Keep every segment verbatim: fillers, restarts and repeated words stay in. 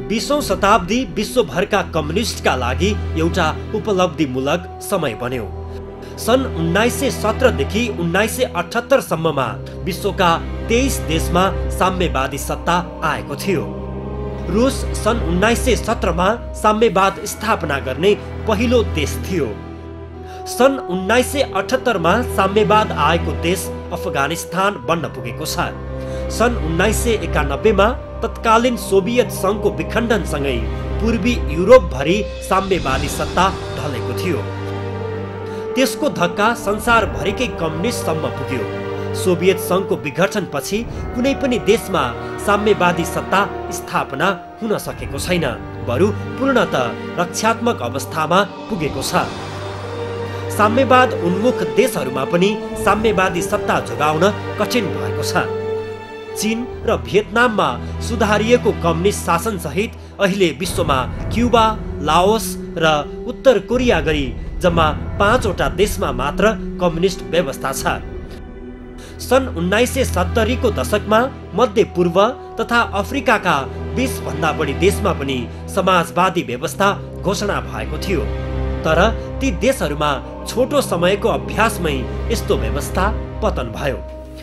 बीसौं शताब्दी विश्वभरका कम्युनिस्टका लागि एउटा उपलब्धिमूलक समय बन्यो। सन् उन्नाइस सय सत्र देखि उन्नाइस सय अठहत्तर सम्ममा विश्वका तेइस देशमा साम्यवादी सत्ता आएको थियो। रुस सन् उन्नाइस सय सत्रमा साम्यवाद स्थापना गर्ने पहिलो देश थियो। सन् उन्नाइस सय अठहत्तरमा साम्यवाद आएको देश अफगानिस्तान बन्न पुगेको छ। सन् उन्नाइस सय एकानब्बेमा तत्कालीन सोभियत सङ्घको विखण्डनसँगै पूर्वी युरोपभरि साम्यवादी सत्ता ढलेको थियो। त्यसको धक्का संसारभरिकै कम्युनिस्टसम्म पुग्यो। सोभियत सङ्घको विघटनपछि कुनै पनि देशमा साम्यवादी सत्ता स्थापना हुन सकेको छैन, बरु पूर्णतः रक्षात्मक अवस्थामा पुगेको छ। साम्यवाद उन्मुख देशहरूमा पनि साम्यवादी सत्ता जोगाउन कठिन भएको छ। चीन र भियतनाममा सुधारिएको कम्युनिस्ट शासन सहित अहिले विश्वमा क्युबा, लाओस र उत्तर कोरिया गरी जम्मा पाँचवटा देशमा मात्र कम्युनिस्ट व्यवस्था छ। सन् उन्नाइस सय सत्तरीको दशकमा मध्य पूर्व तथा अफ्रिकाका बीस भन्दा बढी देशमा पनि समाजवादी व्यवस्था घोषणा भएको थियो, तर ती देशहरूमा छोटो समयको अभ्यासमै यस्तो व्यवस्था पतन भयो।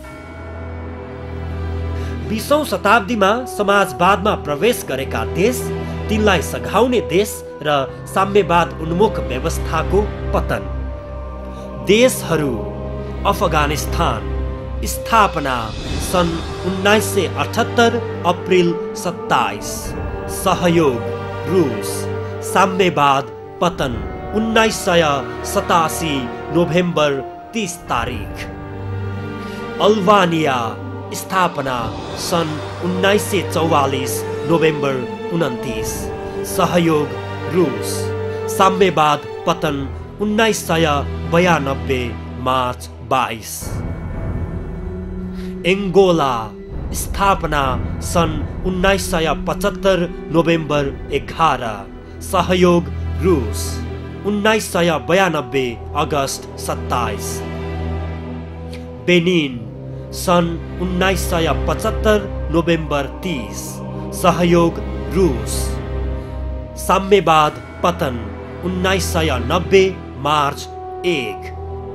बीसौं शताब्दीमा समाजवादमा प्रवेश गरेका देश, तिनलाई सघाउने देश र साम्यवाद उन्मुख व्यवस्थाको पतन। देशहरू: अफगानिस्तान, स्थापना सन् उन्नाइस सय अठहत्तर अप्रिल सत्ताइस। सहयोग: रुस, साम्यवाद पतन उन्नाइस सय सतासी नोभेम्बर तीस तारिख। अल्बानिया, स्थापना सन् उन्नाइस सय चौवालीस नोभेम्बर उन्तिस। सहयोग: रुस, साम्यवाद पतन उन्नाइस सय बयानब्बे मार्च बाइस। एङ्गोला, स्थापना सन् उन्नाइस सय पचहत्तर नोभेम्बर एघार। सहयोग: रुस, उन्नाइस सय बयानब्बे अगस्त सत्ताइस। बेनिन, सन् उन्नाइस सय पचहत्तर नोभेम्बर तीस। सहयोग: रुस, साम्यवाद पतन उन्नाइस सय नब्बे मार्च एक।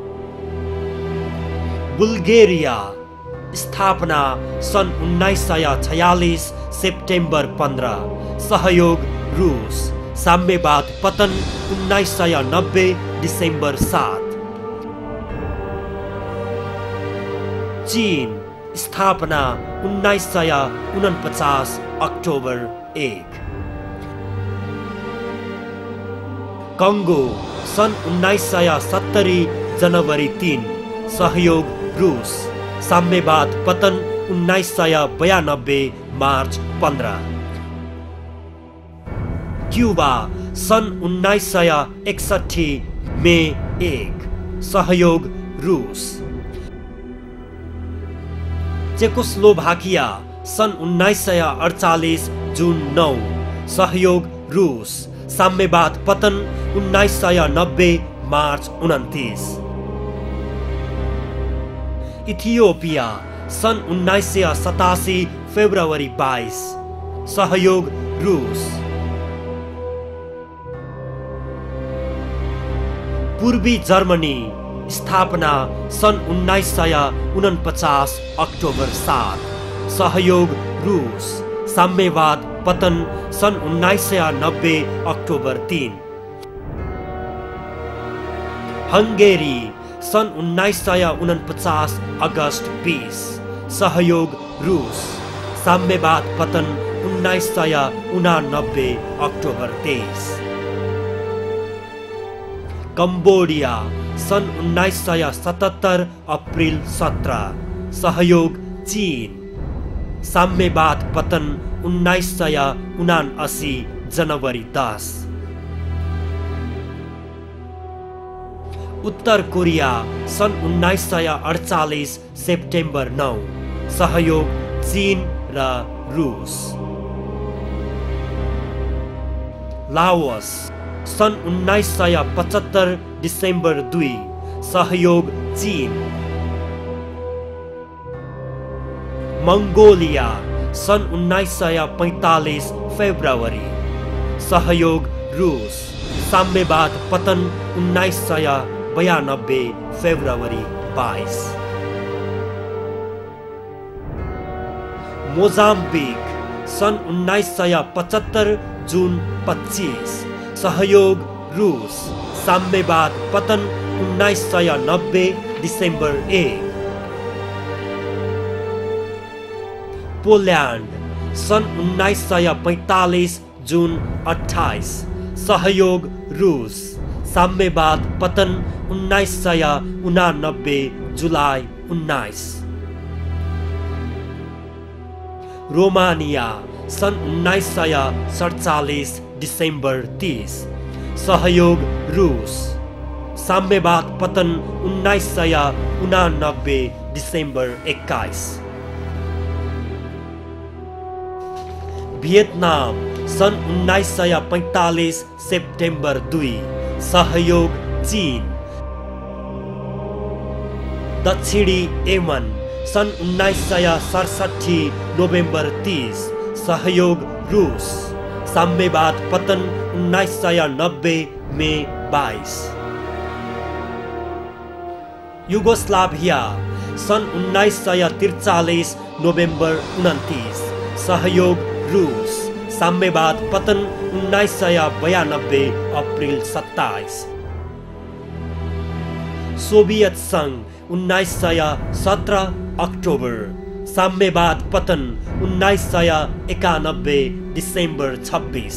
बुल्गेरिया, स्थापना सन् उन्नाइस सय छयालिस सेप्टेम्बर पन्ध्र। सहयोग: रुस, साम्यवाद पतन उन्नाइस सय नब्बे डिसेम्बर सात। चीन, स्थापना उन्नाइस सय उनपचास अक्टोबर एक। कङ्गो, सन् उन्नाइस सय सत्तरी जनवरी तीन। सहयोग: रुस, साम्यवाद पतन उन्नाइस सय बयानब्बे मार्च पन्ध्र। क्युबा, सन् उन्नाइस सय एकसठी मे एक। सहयोग: रुस। चेकोस्लोभाकिया, सन् उन्नाइस सय अडचालिस जुन नौ। सहयोग: रुस, साम्यवाद पतन उन्नाइस सय नब्बे मार्च उन्तिस। इथियोपिया, सन् उन्नाइस सय सतासी फेब्रुअरी बाइस। सहयोग: रुस। पूर्वी जर्मनी, स्थापना सन् उन्नाइस सय उनपचास अक्टोबर सात। सहयोग: रुस, साम्यवाद पतन सन् उन्नाइस सय नब्बे अक्टोबर तीन। हंगेरी, सन् उन्नाइस सय उनपचास अगस्त बीस। सहयोग: रुस, साम्यवाद पतन उन्नाइस सय उनानब्बे अक्टोबर तेईस। कम्बोडिया, सन् उन्नाइस सय सतहत्तर अप्रिल सत्रह। सहयोग: चीन, साम्यवाद पतन उन्नाइस सय उनासी जनवरी दस। उत्तर कोरिया, सन् उन्नाइस सय अडचालिस सेप्टेम्बर नौ। सहयोग: चीन र रुस। लाओस, सन् उन्नाइस सय पचहत्तर डिसेम्बर दुई। सहयोग: चीन। मङ्गोलिया, सन् उन्नाइस सय पैंतालीस फेब्रुअरी। सहयोग रूस। साम्यवाद पतन उन्नाइस सय बयानब्बे फेब्रुअरी बाइस। मोजाम्बिक सन् उन्नाइस सय पचहत्तर जुन पच्चीस। सहयोग रूस। साम्यवाद पतन उन्नाइस सय नब्बे डिसेम्बर एक। पोल्यान्ड सन् उन्नाइस सय पैंतालीस जुन अट्ठाइस। सहयोग रूस। साम्यवाद पतन उन्नाइस सय उनानब्बे जुलाई उन्नाइस। रोमानिया सन् उन्नाइस सय सडचालिस डिसेम्बर तीस। सहयोग रूस। साम्यवाद पतन उन्नाइस सय उनानब्बे डिसेम्बर एक्काइस। भियतनाम सन् उन्नाइस सय पैंतालीस सेप्टेम्बर दुई। सहयोग चीन। दक्षिणी यमन सन् उन्नाइस सय सडसठी नोभेम्बर तीस। सहयोग रूस। साम्यवाद पतन उन्नाइस सय नब्बे मे बाइस। युगोस्लाभिया सन् उन्नाइस सय त्रिचालिस नोभेम्बर उन्तिस। सहयोग रूस। साम्यवाद पतन उन्नाइस सय बयानब्बे अप्रिल सत्ताइस। सोभियत संघ उन्नाइस सय सत्रह अक्टोबर। साम्यवाद पतन उन्नाइस सय एकानब्बे डिसेम्बर छब्बिस।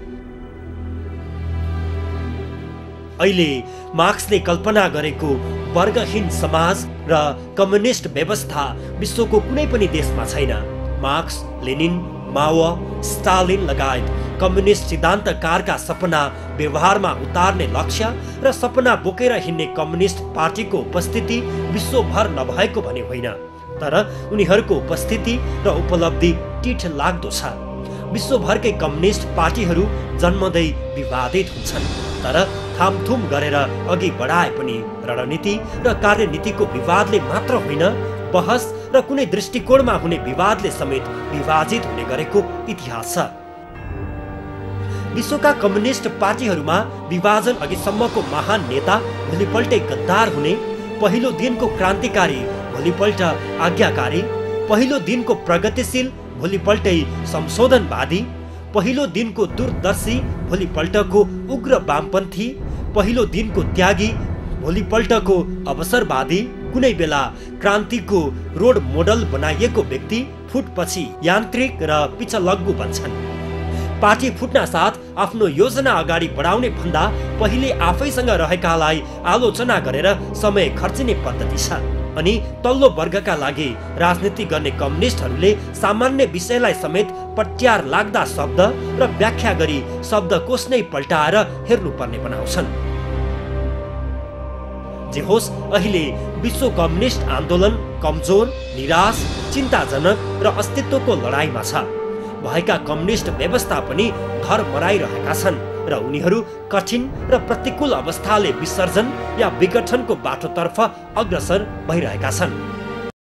अहिले मार्क्सले कल्पना गरेको वर्गहीन समाज र कम्युनिस्ट व्यवस्था विश्वको कुनै पनि देशमा छैन। मार्क्स, लेनिन, माओ, स्टालिन लगायत कम्युनिस्ट सिद्धान्तकारका सपना व्यवहारमा उतार्ने लक्ष्य र सपना बोकेर हिँड्ने कम्युनिस्ट पार्टीको उपस्थिति विश्वभर नभएको भने होइन, तर उनीहरूको उपस्थिति र उपलब्धि टिठ लाग्दो छ। विश्वभरकै कम्युनिस्ट पार्टीहरू जन्मदै विवादित हुन्छन्, तर थामथुम गरेर अघि बढाए पनि रणनीति र कार्यनीतिको विवादले मात्र होइन, बहस र कुनै दृष्टिकोणमा हुने विवादले समेत विभाजित हुने गरेको इतिहास छ। विश्वका कम्युनिस्ट पार्टीहरूमा विभाजन अघिसम्मको महान नेता भोलिपल्टै गद्दार हुने, पहिलो दिनको क्रान्तिकारी भोलिपल्ट आज्ञाकारी, पहिलो दिनको प्रगतिशील भोलिपल्टै संशोधनवादी, पहिलो दिनको दूरदर्शी भोलिपल्टको उग्र वामपन्थी, पहिलो दिनको त्यागी भोलिपल्टको अवसरवादी, कुनै बेला क्रान्तिको रोड मोडल बनाइएको व्यक्ति फुटपछि यान्त्रिक र पिछलग्गु बन्छन्। पार्टी फुट्न साथ आफ्नो योजना अगाडि बढाउने भन्दा पहिले आफैसँग रहेकालाई आलोचना गरेर समय खर्चिने पद्धति छ। अनि तल्लो वर्गका लागि राजनीति गर्ने कम्युनिस्टहरूले सामान्य विषयलाई समेत पट्यार लाग्दा शब्द र व्याख्या गरी शब्दकोश नै पल्टाएर हेर्नुपर्ने बनाउँछन्। जे होस्, अहिले विश्व कम्युनिस्ट आन्दोलन कमजोर, निराश, चिन्ताजनक र अस्तित्वको लडाईँमा छ। भएका कम्युनिस्ट व्यवस्था पनि घर मराइरहेका छन् र उनीहरू कठिन र प्रतिकूल अवस्थाले विसर्जन या विघटनको बाटोतर्फ अग्रसर भइरहेका छन्।